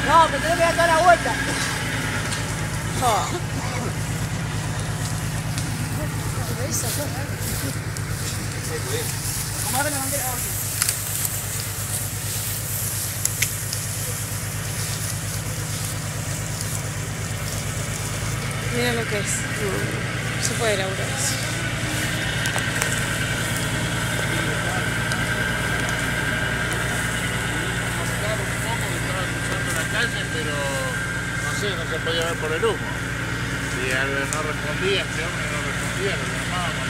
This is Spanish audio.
No, pero tenés que dar toda la vuelta. Oh. Acomodate la bandera abajo. Mira lo que es. No se puede laburar eso. Pero no sé, no se podía ver por el humo. Si no respondía, este hombre no respondía, lo llamábamos.